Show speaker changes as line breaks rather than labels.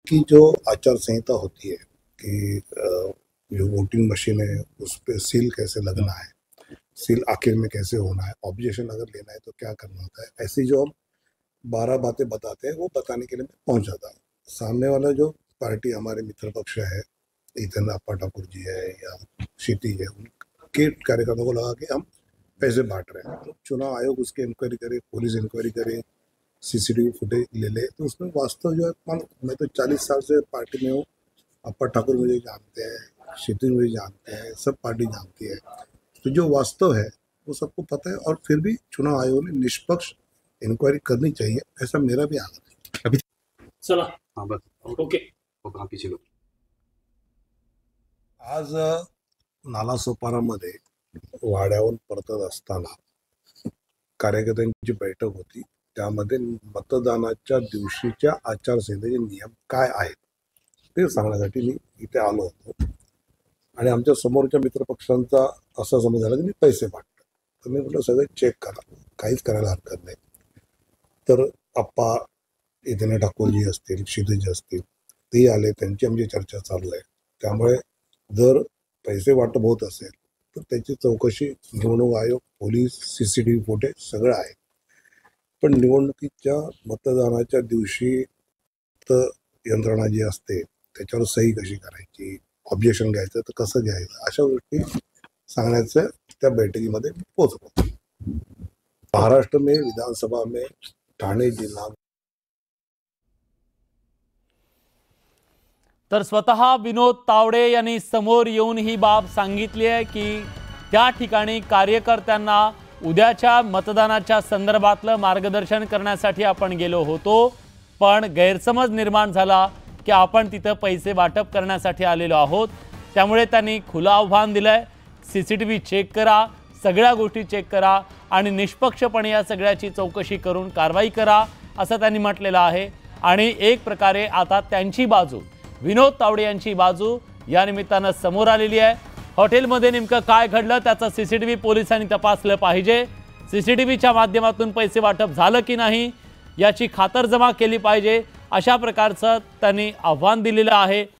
की जो आचार संहिता होती है कि जो वोटिंग मशीन है उस पर सील कैसे लगना है, सील आखिर में कैसे होना है, ऑब्जेक्शन अगर लेना है तो क्या करना होता है, ऐसी जो हम 12 बातें बताते हैं वो बताने के लिए मैं पहुंच जाता हूँ। सामने वाला जो पार्टी हमारे मित्र पक्ष है, इधर अप्पा ठाकुर जी है या क्षितिज है, उनके कार्यकर्ताओं को लगा कि हम पैसे बांट रहे हैं, तो चुनाव आयोग उसकी इंक्वायरी करे, पुलिस इंक्वायरी करे, सीसीटीवी फुटेज ले ले, तो उसमें वास्तव जो है, मैं तो 40 साल से पार्टी में हूँ, अप्पा ठाकुर मुझे जानते हैं, क्षितिज मुझे जानते हैं, सब पार्टी जानती है, तो जो वास्तव है वो सबको पता है। और फिर भी चुनाव आयोग ने निष्पक्ष इंक्वायरी करनी चाहिए, ऐसा मेरा भी आग्रह है।
अभी
चला
हाँ बस
ओके
वो कहाँ पीछे लो।
आज नालासोपारामध्ये वाड्यावरून परतत असताना कार्यकर्त्यांची बैठक होती, त्यामध्ये मतदानाच्या दिवशीच्या आचारसंहितेचे नियम काय आहेत ते सांगण्यासाठी मी इथे आलो होतो। आणि आमच्या समोरच्या मित्रपक्षांचा असा समज झाला की मी पैसे वाटतो, तर मी म्हटलं सगळं चेक करा, काहीच करायला हरकत नाही। तर अप्पा इथे ठाकूरजी असतील, क्षितिज असतील, ते आले, त्यांची आमची चर्चा चालू आहे। त्यामुळे जर पैसे वाटप होत असेल तर त्याची चौकशी निवडणूक आयोग, पोलीस, सीसीटीव्ही फुटेज सगळं आहे। पण निवडणुकीच्या मतदानाच्या दिवशी तर यंत्रणा जी असते त्याच्यावर सही कशी करायची, ऑब्जेक्शन घ्यायचं तर कसं घ्यायचं, अशा गोष्टी सांगण्याचं त्या बैठकीमध्ये पोहोचलो। महाराष्ट्र में विधानसभा में ठाणे जिल्हा
तर स्वतः विनोद तावडे यांनी समोर येऊन ही बाब सांगितली आहे की त्या ठिकाणी कार्यकर्त्यांना उद्याच्या मतदानाच्या संदर्भातलं मार्गदर्शन करण्यासाठी आपण गेलो होतो, पण गैरसमज निर्माण झाला की आपण तिथं पैसे वाटप करण्यासाठी आलेलो आहोत। त्यामुळे त्यांनी खुलं आव्हान दिलंय, सीसीटीव्ही चेक करा, सगळ्या गोष्टी चेक करा आणि निष्पक्षपणे या सगळ्याची चौकशी करून कारवाई करा असं त्यांनी म्हटलेलं आहे। आणि एक प्रकारे आता त्यांची बाजू, विनोद तावडे यांची बाजू या निमित्तानं समोर आलेली आहे। हॉटेलमध्ये नेमकं काय घडलं त्याचं सीसीटीव्ही पोलिसांनी तपासलं पाहिजे, सीसीटीव्हीच्या माध्यमातून पैसे वाटप झालं की नाही याची खातरजमा केली पाहिजे, अशा प्रकारचं त्यांनी आव्हान दिलेलं आहे।